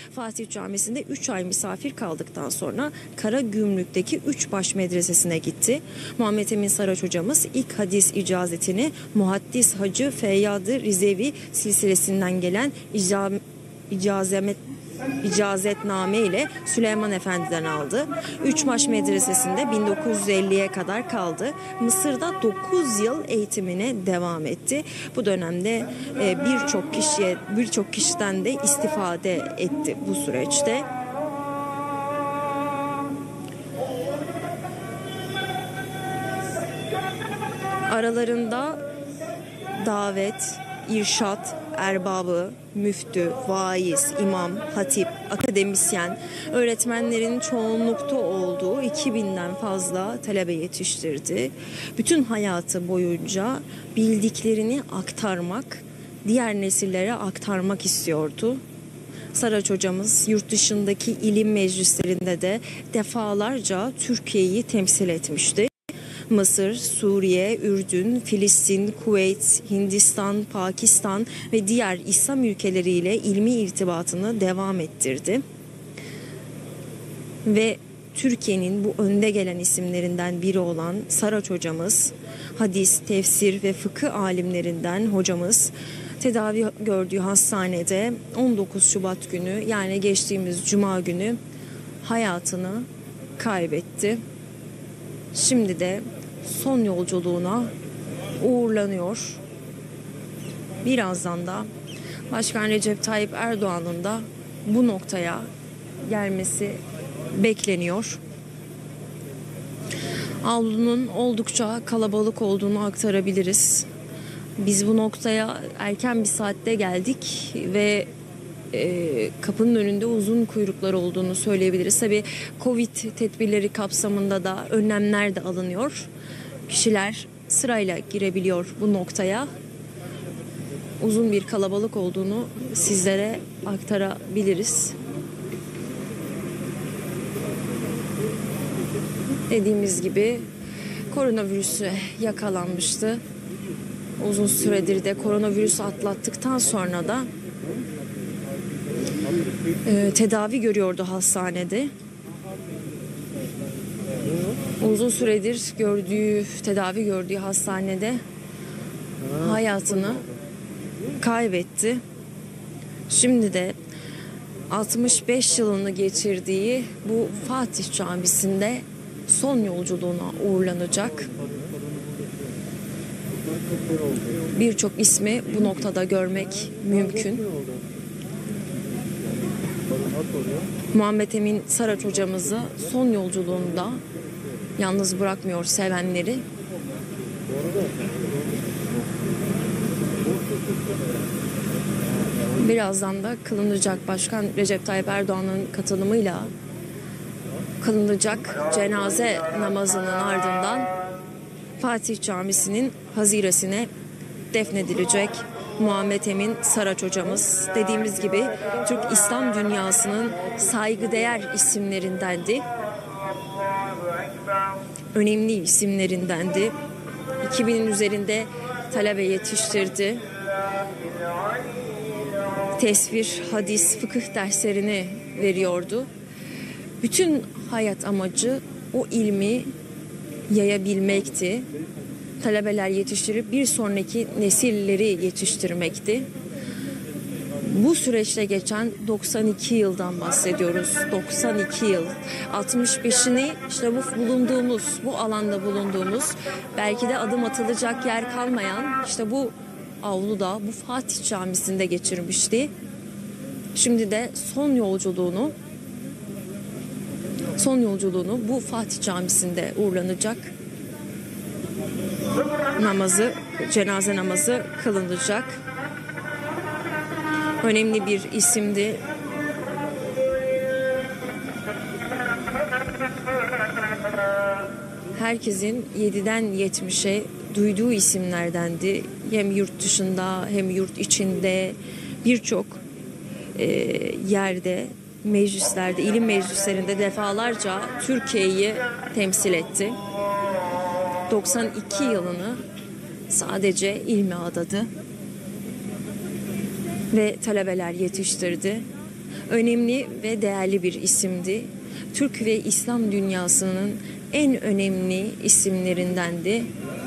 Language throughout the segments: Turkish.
Fatih Camisi'nde 3 ay misafir kaldıktan sonra Karagümrük'teki 3 baş medresesine gitti. Muhammed Emin Saraç hocamız ilk hadis icazetini Muhaddis Hacı Feyyad-ı Rizevi silsilesinden gelen icazetname ile Süleyman Efendi'den aldı. Üçbaş Medresesi'nde 1950'ye kadar kaldı. Mısır'da 9 yıl eğitimine devam etti. Bu dönemde birçok kişiden de istifade etti bu süreçte. Aralarında davet, irşat, erbabı, müftü, vaiz, imam, hatip, akademisyen, öğretmenlerin çoğunlukta olduğu 2000'den fazla talebe yetiştirdi. Bütün hayatı boyunca bildiklerini aktarmak, diğer nesillere aktarmak istiyordu. Saraç hocamız yurt dışındaki ilim meclislerinde de defalarca Türkiye'yi temsil etmişti. Mısır, Suriye, Ürdün, Filistin, Kuveyt, Hindistan, Pakistan ve diğer İslam ülkeleriyle ilmi irtibatını devam ettirdi. Ve Türkiye'nin bu önde gelen isimlerinden biri olan Saraç hocamız, hadis, tefsir ve fıkıh alimlerinden hocamız tedavi gördüğü hastanede 19 Şubat günü, yani geçtiğimiz Cuma günü hayatını kaybetti. Şimdi de son yolculuğuna uğurlanıyor. Birazdan da Başkan Recep Tayyip Erdoğan'ın da bu noktaya gelmesi bekleniyor. Avlunun oldukça kalabalık olduğunu aktarabiliriz. Biz bu noktaya erken bir saatte geldik ve kapının önünde uzun kuyruklar olduğunu söyleyebiliriz. Tabii Covid tedbirleri kapsamında da önlemler de alınıyor. Kişiler sırayla girebiliyor bu noktaya. Uzun bir kalabalık olduğunu sizlere aktarabiliriz. Dediğimiz gibi koronavirüse yakalanmıştı. Uzun süredir de koronavirüsü atlattıktan sonra da tedavi görüyordu hastanede. Uzun süredir tedavi gördüğü hastanede hayatını kaybetti. Şimdi de 65 yılını geçirdiği bu Fatih Camisi'nde son yolculuğuna uğurlanacak. Birçok ismi bu noktada görmek mümkün. Muhammed Emin Saraç hocamızı son yolculuğunda yalnız bırakmıyor sevenleri. Birazdan da kılınacak, Başkan Recep Tayyip Erdoğan'ın katılımıyla kılınacak cenaze namazının ardından Fatih Camisi'nin haziresine defnedilecek Muhammed Emin Saraç hocamız. Dediğimiz gibi Türk İslam dünyasının saygıdeğer isimlerindendi. Önemli isimlerindendi. 2000'in üzerinde talebe yetiştirdi. Tesvir, hadis, fıkıh derslerini veriyordu. Bütün hayat amacı o ilmi yayabilmekti. Talebeler yetiştirip bir sonraki nesilleri yetiştirmekti. Bu süreçte geçen 92 yıldan bahsediyoruz. 92 yıl. 65'ini işte bu alanda bulunduğumuz, belki de adım atılacak yer kalmayan işte bu avluda, bu Fatih Camisi'nde geçirmişti. Şimdi de son yolculuğunu bu Fatih Camisi'nde uğurlanacak. Cenaze namazı kılınacak. Önemli bir isimdi. Herkesin 7'den 70'e duyduğu isimlerdendi. Hem yurt dışında hem yurt içinde birçok yerde, meclislerde, ilim meclislerinde defalarca Türkiye'yi temsil etti. 92 yılını sadece ilme adadı ve talebeler yetiştirdi. Önemli ve değerli bir isimdi. Türk ve İslam dünyasının en önemli isimlerindendi.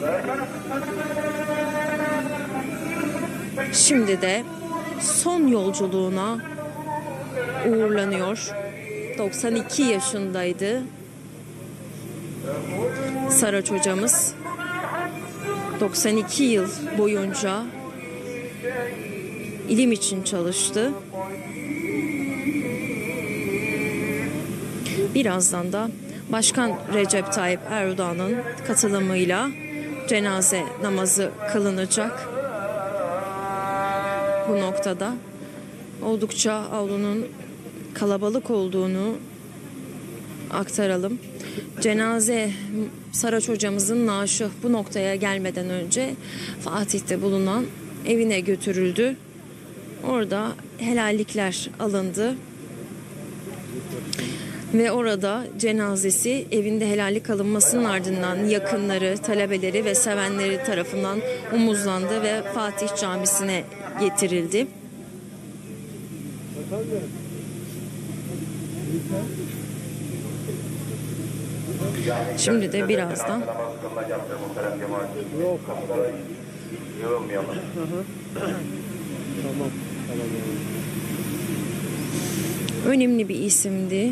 Şimdi de son yolculuğuna uğurlanıyor. 92 yaşındaydı Saraç hocamız. 92 yıl boyunca ilim için çalıştı. Birazdan da Başkan Recep Tayyip Erdoğan'ın katılımıyla cenaze namazı kılınacak. Bu noktada oldukça avlunun kalabalık olduğunu aktaralım. Cenaze Saraç hocamızın naaşı bu noktaya gelmeden önce Fatih'te bulunan evine götürüldü. Orada helallikler alındı. Ve orada cenazesi evinde helallik alınmasının ardından yakınları, talebeleri ve sevenleri tarafından umuzlandı ve Fatih Camisi'ne getirildi. Şimdi de birazdan önemli bir isimdi.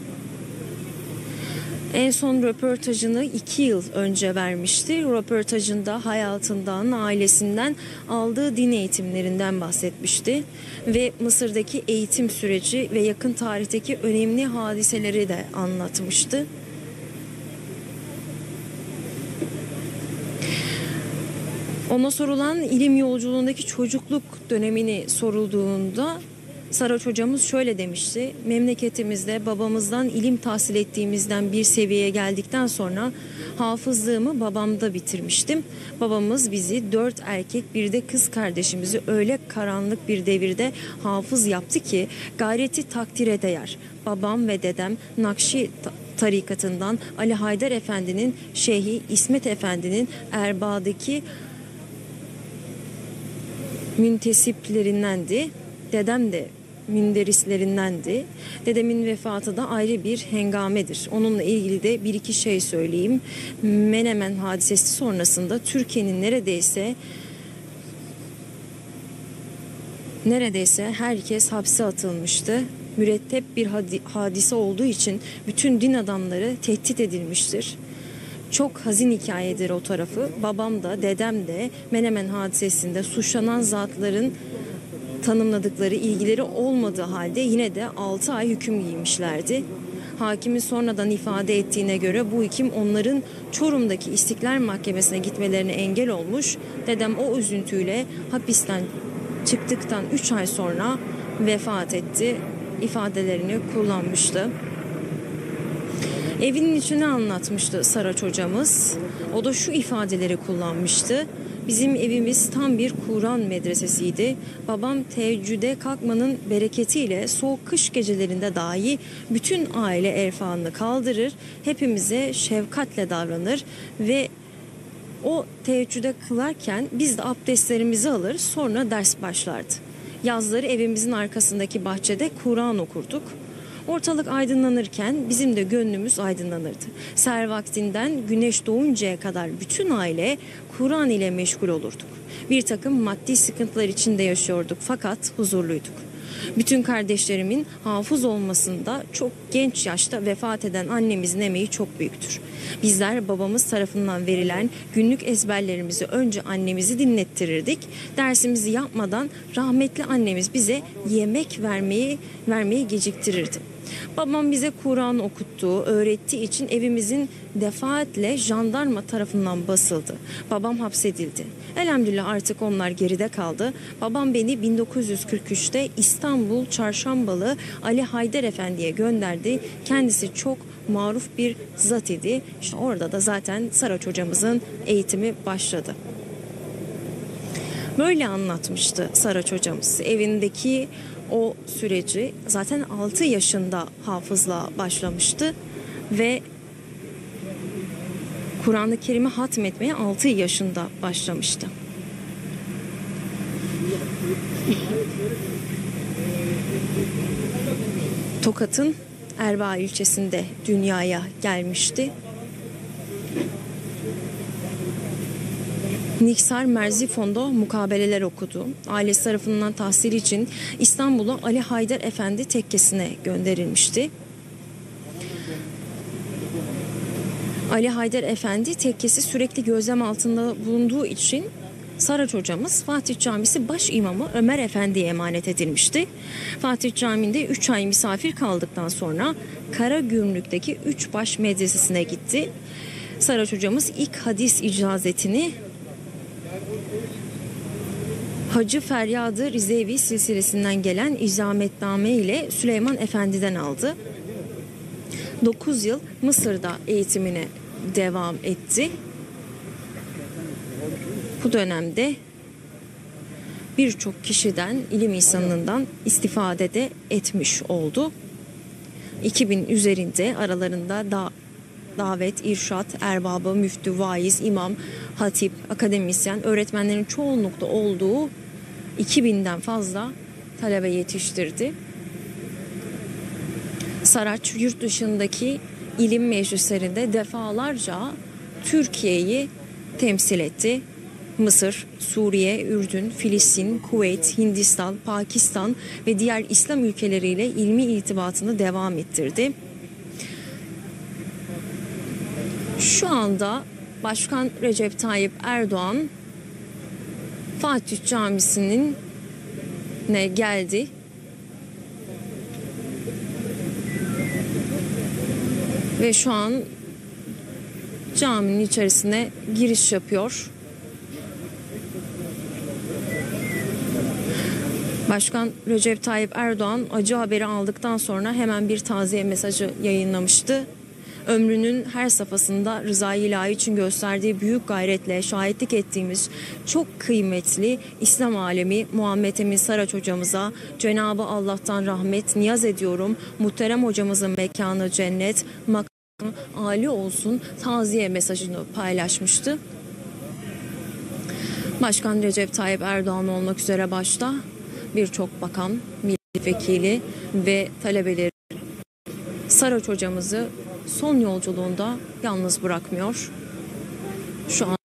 En son röportajını 2 yıl önce vermişti. Röportajında hayatından, ailesinden aldığı din eğitimlerinden bahsetmişti. Ve Mısır'daki eğitim süreci ve yakın tarihteki önemli hadiseleri de anlatmıştı. Ona sorulan ilim yolculuğundaki çocukluk dönemini sorulduğunda Saraç hocamız şöyle demişti: memleketimizde babamızdan ilim tahsil ettiğimizden bir seviyeye geldikten sonra hafızlığımı babamda bitirmiştim. Babamız bizi 4 erkek bir de kız kardeşimizi öyle karanlık bir devirde hafız yaptı ki gayreti takdire değer. Babam ve dedem Nakşi tarikatından Ali Haydar Efendi'nin Şeyhi İsmet Efendi'nin Erbaa'daki müntesiplerindendi. Dedem de münderislerindendi. Dedemin vefatı da ayrı bir hengamedir. Onunla ilgili de bir iki şey söyleyeyim. Menemen hadisesi sonrasında Türkiye'nin neredeyse herkes hapse atılmıştı. Mürettep bir hadise olduğu için bütün din adamları tehdit edilmiştir. Çok hazin hikayedir o tarafı. Babam da dedem de Menemen hadisesinde suçlanan zatların tanımladıkları ilgileri olmadığı halde yine de 6 ay hüküm giymişlerdi. Hakimin sonradan ifade ettiğine göre bu hüküm onların Çorum'daki İstiklal Mahkemesi'ne gitmelerine engel olmuş. Dedem o üzüntüyle hapisten çıktıktan 3 ay sonra vefat etti ifadelerini kullanmıştı. Evinin içine anlatmıştı Saraç hocamız. O da şu ifadeleri kullanmıştı: bizim evimiz tam bir Kur'an medresesiydi. Babam teheccüde kalkmanın bereketiyle soğuk kış gecelerinde dahi bütün aile erfanını kaldırır, hepimize şefkatle davranır ve o teheccüde kılarken biz de abdestlerimizi alır, sonra ders başlardı. Yazları evimizin arkasındaki bahçede Kur'an okurduk. Ortalık aydınlanırken bizim de gönlümüz aydınlanırdı. Seher vaktinden güneş doğuncaya kadar bütün aile Kur'an ile meşgul olurduk. Bir takım maddi sıkıntılar içinde yaşıyorduk fakat huzurluyduk. Bütün kardeşlerimin hafız olmasında çok genç yaşta vefat eden annemizin emeği çok büyüktür. Bizler babamız tarafından verilen günlük ezberlerimizi önce annemizi dinlettirirdik. Dersimizi yapmadan rahmetli annemiz bize yemek vermeyi geciktirirdi. Babam bize Kur'an okuttuğu, öğrettiği için evimizin defaatle jandarma tarafından basıldı. Babam hapsedildi. Elhamdülillah artık onlar geride kaldı. Babam beni 1943'te İstanbul Çarşambalı Ali Haydar Efendi'ye gönderdi. Kendisi çok maruf bir zat idi. İşte orada da zaten Saraç hocamızın eğitimi başladı. Böyle anlatmıştı Saraç hocamız. Evindeki o süreci zaten 6 yaşında hafızlığa başlamıştı ve Kur'an-ı Kerim'i hatmetmeye 6 yaşında başlamıştı. Tokat'ın Erbaa ilçesinde dünyaya gelmişti. Niksar Merzifon'da mukabeleler okudu. Ailesi tarafından tahsil için İstanbul'a Ali Haydar Efendi tekkesine gönderilmişti. Ali Haydar Efendi tekkesi sürekli gözlem altında bulunduğu için Saraç hocamız Fatih Camisi baş imamı Ömer Efendi'ye emanet edilmişti. Fatih Camii'nde 3 ay misafir kaldıktan sonra Karagümrük'teki Üçbaş Medresesi'ne gitti. Saraç hocamız ilk hadis icazetini Hacı Feryad-ı Rizevi silsilesinden gelen icametname ile Süleyman Efendi'den aldı. 9 yıl Mısır'da eğitimine devam etti. Bu dönemde birçok kişiden, ilim insanından istifade de etmiş oldu. 2000 üzerinde aralarında davet, irşat, erbabı, müftü, vaiz, imam, hatip, akademisyen, öğretmenlerin çoğunlukta olduğu 2000'den fazla talebe yetiştirdi. Saraç yurt dışındaki ilim meclislerinde defalarca Türkiye'yi temsil etti. Mısır, Suriye, Ürdün, Filistin, Kuveyt, Hindistan, Pakistan ve diğer İslam ülkeleriyle ilmi irtibatını devam ettirdi. Şu anda Başkan Recep Tayyip Erdoğan Fatih Camisi'ne geldi. Ve şu an caminin içerisine giriş yapıyor. Başkan Recep Tayyip Erdoğan acı haberi aldıktan sonra hemen bir taziye mesajı yayınlamıştı. Ömrünün her safhasında rızayı ilahi için gösterdiği büyük gayretle şahitlik ettiğimiz çok kıymetli İslam alemi Muhammed Emin Saraç hocamıza Cenab-ı Allah'tan rahmet niyaz ediyorum. Muhterem hocamızın mekanı cennet, makamı âli olsun taziye mesajını paylaşmıştı. Başkan Recep Tayyip Erdoğan olmak üzere başta birçok bakan, milletvekili ve talebeleri Saraç hocamızı son yolculuğunda yalnız bırakmıyor. Şu an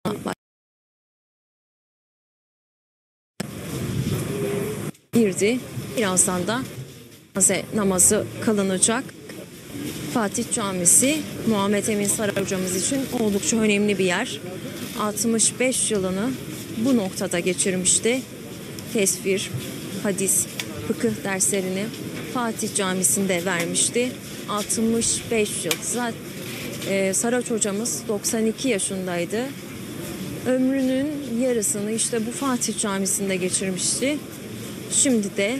girdi. Birazdan da cenaze namazı kılınacak. Fatih Camisi Muhammed Emin Saraç hocamız için oldukça önemli bir yer. 65 yılını bu noktada geçirmişti. Tesbir, hadis, fıkıh derslerini Fatih Camisi'nde vermişti. 65 yıl. Zaten Saraç hocamız 92 yaşındaydı. Ömrünün yarısını işte bu Fatih Camisi'nde geçirmişti. Şimdi de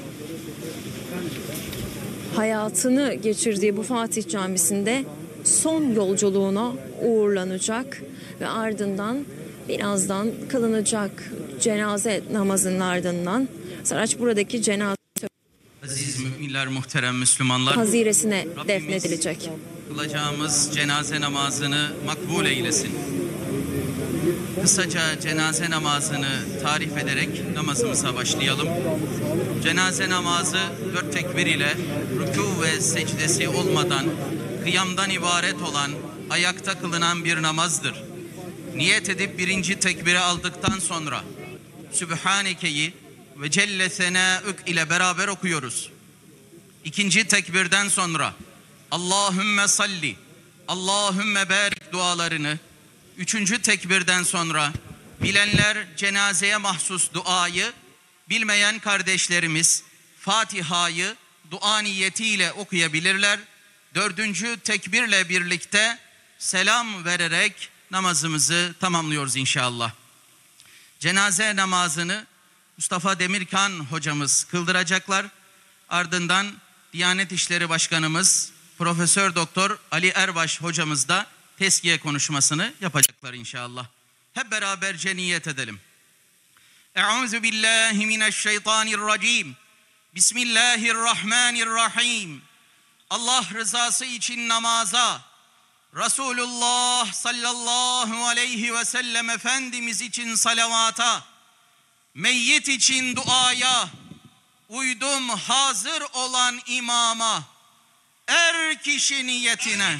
hayatını geçirdiği bu Fatih Camisi'nde son yolculuğuna uğurlanacak ve ardından birazdan kılınacak cenaze namazının ardından Saraç buradaki cenaze Aziz müminler, muhterem Müslümanlar, haziresine defnedilecek. Kılacağımız cenaze namazını makbul eylesin. Kısaca cenaze namazını tarif ederek namazımıza başlayalım. Cenaze namazı 4 tekbir ile rükû ve secdesi olmadan kıyamdan ibaret olan ayakta kılınan bir namazdır. Niyet edip birinci tekbiri aldıktan sonra Sübhaneke'yi ve Celle Senâ'ük ile beraber okuyoruz. İkinci tekbirden sonra Allahümme salli, Allahümme barik dualarını, üçüncü tekbirden sonra bilenler cenazeye mahsus duayı, bilmeyen kardeşlerimiz Fatiha'yı dua niyetiyle okuyabilirler. Dördüncü tekbirle birlikte selam vererek namazımızı tamamlıyoruz inşallah. Cenaze namazını Mustafa Demirkan hocamız kıldıracaklar. Ardından Diyanet İşleri Başkanımız Profesör Doktor Ali Erbaş hocamız da tezkiye konuşmasını yapacaklar inşallah. Hep beraberce niyet edelim. Euzu billahi mineşşeytanirracim. Bismillahirrahmanirrahim. Allah rızası için namaza, Resulullah sallallahu aleyhi ve sellem Efendimiz için salavata, meyyit için duaya, uydum hazır olan imama, er kişi niyetine.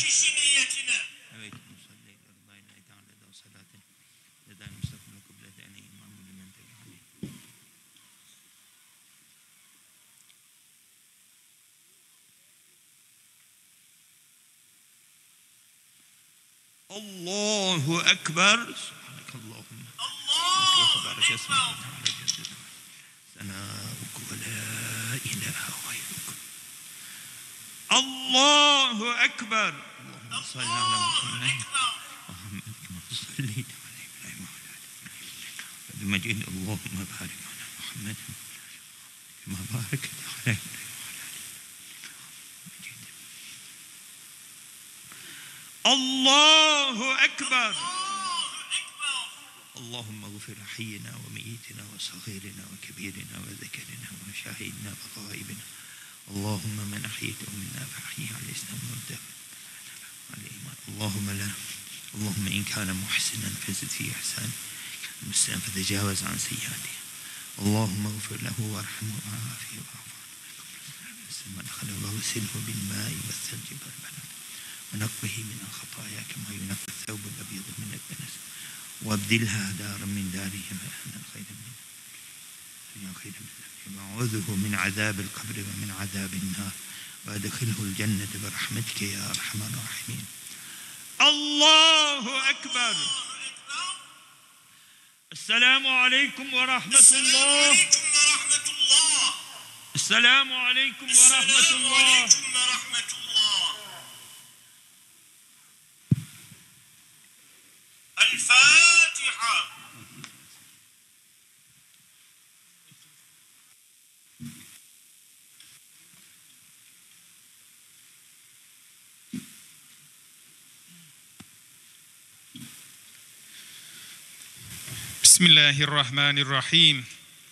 Allahu Ekber. Subhanakallahumma. Allahu Ekber. Senâuk ve la ilahe gayruk. Allahu Ekber. Allahümme salli ala Muhammed. Muhammed kema sallaita ala İbrahim ve ala Ali. Bimecid Allahümme barik ala Muhammed. Kema barekte ala İbrahim ve ala Ali. Allahu Ekber. Allahümme gfir hayyina ve meyyitina ve sahirina ve kebirina ve zekerina ve şahidina ve gaibina. Allahümme men ahyitehu minna fahyihi alel İslam ve alel iman. Allahümme in kâne muhsinen fezid fi ihsan. Müslüman fetecavaz an seyyiatihi. Allahümme gfir lehu ve arhamhu ve afihi ve afan. Men khalahu ve silhu bil ma'i ve selci vel balad. ونقه من الخطايا كما ينقى الثوب الأبيض من الدنس وابدلها دارا من دارهم أهلا خيرا منها وأعوذه من عذاب القبر ومن عذاب النار وأدخله الجنة برحمتك يا أرحم الراحمين. الله أكبر. السلام عليكم ورحمة الله. السلام عليكم ورحمة الله. الفاتحة. Bismillahirrahmanirrahim.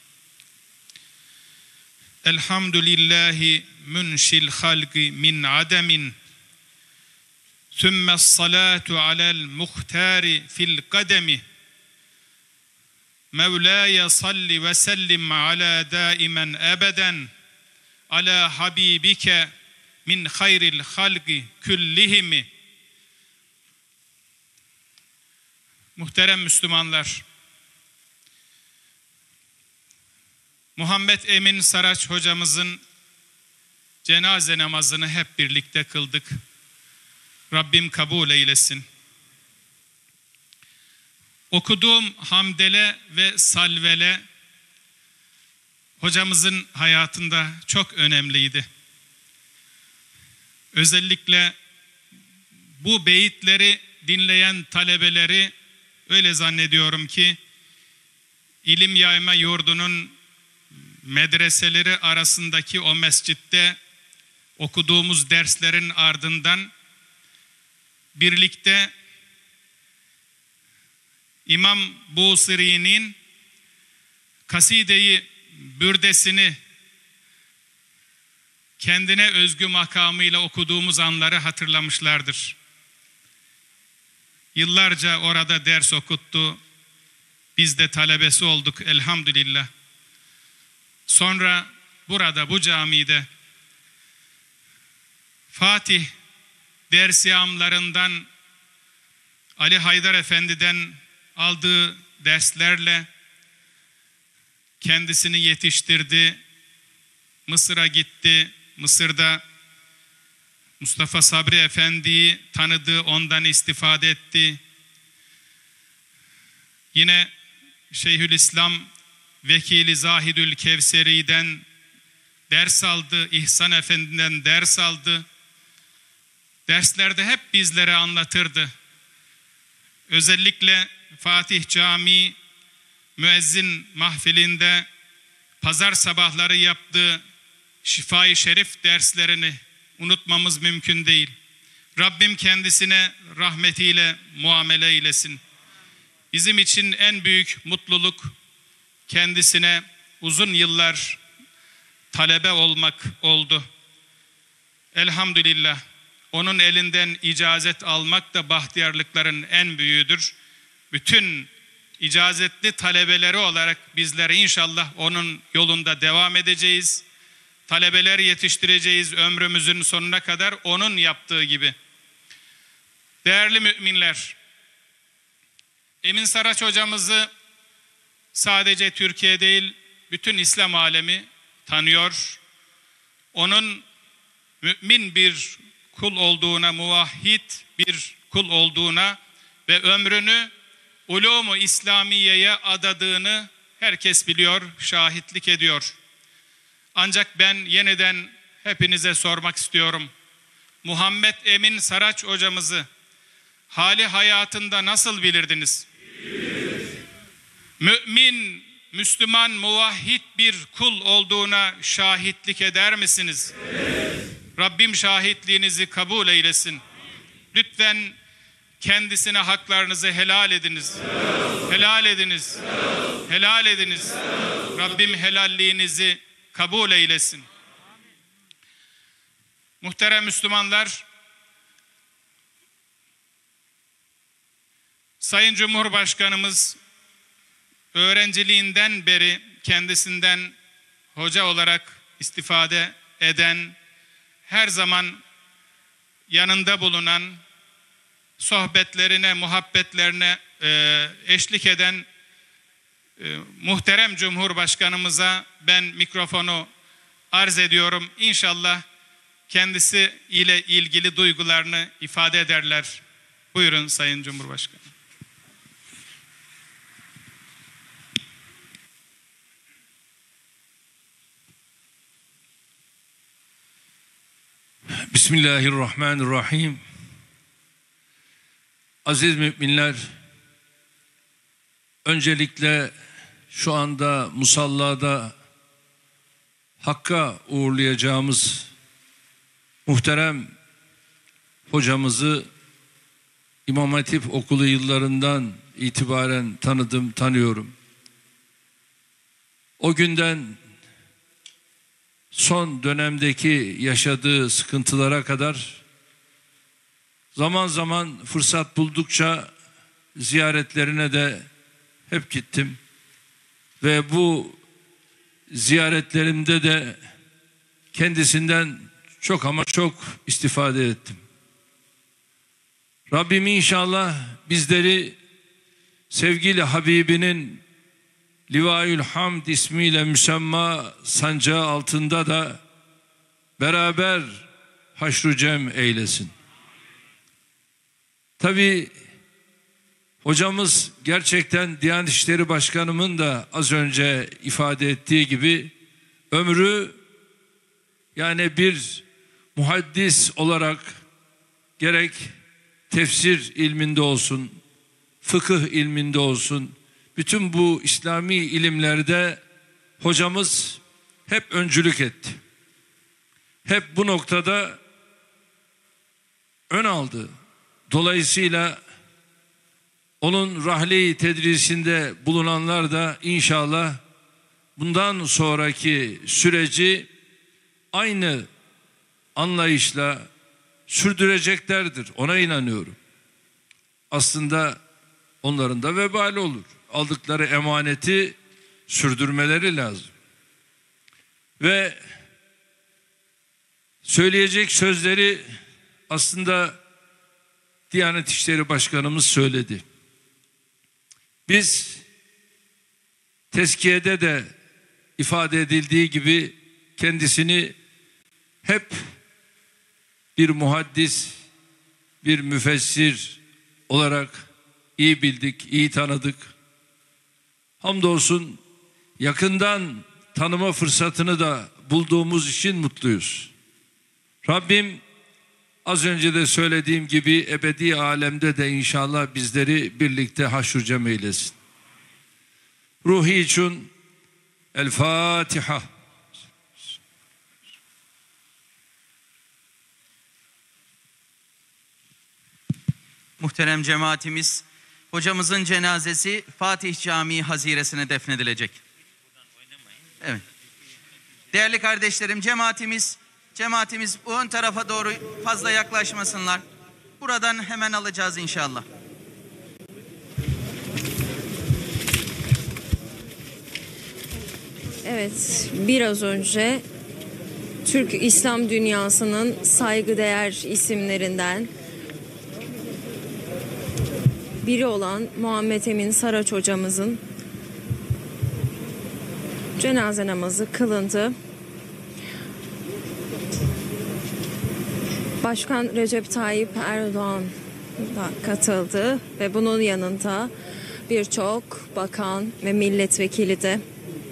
Elhamdülillahi münşil halqi min ademin. Sümme salatu alel muhtari fil kademi. Mevlaya salli ve sellim ala daimen ebeden. Ala habibike min hayril halqi küllihimi. Muhterem Müslümanlar, Muhammed Emin Saraç hocamızın cenaze namazını hep birlikte kıldık. Rabbim kabul eylesin. Okuduğum hamdele ve salvele hocamızın hayatında çok önemliydi. Özellikle bu beyitleri dinleyen talebeleri öyle zannediyorum ki ilim yayma yurdunun medreseleri arasındaki o mescitte okuduğumuz derslerin ardından birlikte İmam Busiri'nin Kaside-i Bürdesini kendine özgü makamıyla okuduğumuz anları hatırlamışlardır. Yıllarca orada ders okuttu. Biz de talebesi olduk elhamdülillah. Sonra burada bu camide Fatih dersiyamlarından Ali Haydar Efendi'den aldığı derslerle kendisini yetiştirdi. Mısır'a gitti. Mısır'da Mustafa Sabri Efendi'yi tanıdı, ondan istifade etti. Yine Şeyhülislam Vekili Zahidül Kevseri'den ders aldı, İhsan Efendi'den ders aldı. Derslerde hep bizlere anlatırdı. Özellikle Fatih Camii müezzin mahfilinde pazar sabahları yaptığı Şifa-i Şerif derslerini unutmamız mümkün değil. Rabbim kendisine rahmetiyle muamele eylesin. Bizim için en büyük mutluluk kendisine uzun yıllar talebe olmak oldu. Elhamdülillah. Onun elinden icazet almak da bahtiyarlıkların en büyüğüdür. Bütün icazetli talebeleri olarak bizler inşallah onun yolunda devam edeceğiz. talebeler yetiştireceğiz ömrümüzün sonuna kadar onun yaptığı gibi. Değerli müminler, Emin Saraç hocamızı sadece Türkiye değil, bütün İslam alemi tanıyor. Onun mümin bir kul olduğuna, muvahhid bir kul olduğuna ve ömrünü ulûm-u İslamiye'ye adadığını herkes biliyor, şahitlik ediyor. Ancak ben yeniden hepinize sormak istiyorum. Muhammed Emin Saraç hocamızı hali hayatında nasıl bilirdiniz? Mümin, Müslüman, muvahhid bir kul olduğuna şahitlik eder misiniz? Rabbim şahitliğinizi kabul eylesin. Lütfen kendisine haklarınızı helal ediniz. Helal ediniz. Helal ediniz. Rabbim helalliğinizi kabul eylesin. Muhterem Müslümanlar, Sayın Cumhurbaşkanımız öğrenciliğinden beri kendisinden hoca olarak istifade eden, her zaman yanında bulunan, sohbetlerine, muhabbetlerine eşlik eden muhterem Cumhurbaşkanımıza ben mikrofonu arz ediyorum. İnşallah kendisi ile ilgili duygularını ifade ederler. Buyurun Sayın Cumhurbaşkanı. Bismillahirrahmanirrahim. Aziz müminler, öncelikle şu anda musallada Hakk'a uğurlayacağımız muhterem hocamızı İmam Hatip Okulu yıllarından itibaren tanıyorum. O günden son dönemdeki yaşadığı sıkıntılara kadar zaman zaman fırsat buldukça ziyaretlerine de hep gittim. Ve bu ziyaretlerimde de kendisinden çok ama çok istifade ettim. Rabbim inşallah bizleri sevgili Habibinin Livaül Hamd ismiyle müsemma sancağı altında da beraber haşr-ı cem eylesin. Tabii hocamız gerçekten Diyanet İşleri Başkanımın da az önce ifade ettiği gibi ömrü, yani bir muhaddis olarak gerek tefsir ilminde olsun, fıkıh ilminde olsun, bütün bu İslami ilimlerde hocamız hep öncülük etti. Hep bu noktada ön aldı. Dolayısıyla onun rahle-i tedrisinde bulunanlar da inşallah bundan sonraki süreci aynı anlayışla sürdüreceklerdir. Ona inanıyorum. Aslında onların da vebali olur. Aldıkları emaneti sürdürmeleri lazım. Ve söyleyecek sözleri aslında Diyanet İşleri Başkanımız söyledi. Biz tezkiyede de ifade edildiği gibi kendisini hep bir muhaddis, bir müfessir olarak iyi bildik, iyi tanıdık. Hamdolsun yakından tanıma fırsatını da bulduğumuz için mutluyuz. Rabbim az önce de söylediğim gibi ebedi alemde de inşallah bizleri birlikte haşr-ı cem eylesin. Ruhi için El Fatiha. Muhterem cemaatimiz, hocamızın cenazesi Fatih Camii haziresine defnedilecek. Evet. Değerli kardeşlerim, cemaatimiz bu ön tarafa doğru fazla yaklaşmasınlar. Buradan hemen alacağız inşallah. Evet, biraz önce Türk İslam dünyasının saygıdeğer isimlerinden biri olan Muhammed Emin Saraç hocamızın cenaze namazı kılındı. Başkan Recep Tayyip Erdoğan da katıldı ve bunun yanında birçok bakan ve milletvekili de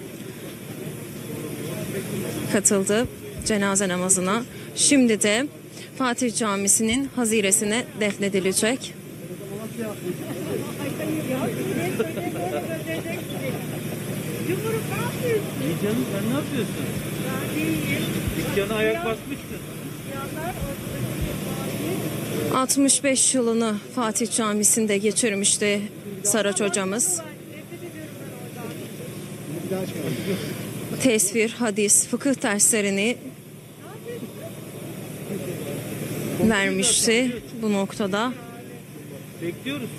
katıldı cenaze namazına. Şimdi de Fatih Camisi'nin haziresine defnedilecek. İyi canım, sen ne yapıyorsun? Dükkana ayak basmıştın. 65 yılını Fatih Camisi'nde geçirmişti Saraç hocamız. Tesvir, hadis, fıkıh derslerini vermişti bu noktada. Bekliyoruz.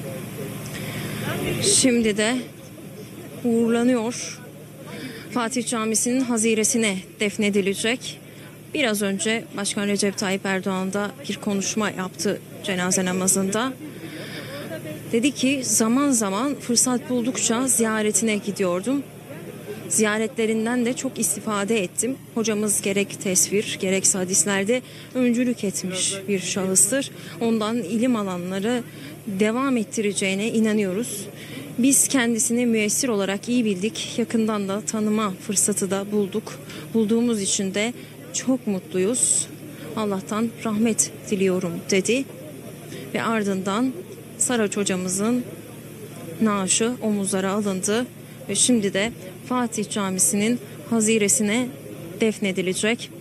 Şimdi de uğurlanıyor. Fatih Camisi'nin haziresine defnedilecek. Biraz önce Başkan Recep Tayyip Erdoğan da bir konuşma yaptı cenaze namazında. Dedi ki zaman zaman fırsat buldukça ziyaretine gidiyordum. Ziyaretlerinden de çok istifade ettim. Hocamız gerek tesvir gerekse hadislerde öncülük etmiş bir şahıstır. Ondan ilim alanları devam ettireceğine inanıyoruz. Biz kendisini müessir olarak iyi bildik. Yakından da tanıma fırsatı da bulduk. Bulduğumuz için de çok mutluyuz. Allah'tan rahmet diliyorum dedi. Ve ardından Saraç hocamızın naaşı omuzlara alındı. Ve şimdi de Fatih Camisi'nin haziresine defnedilecek.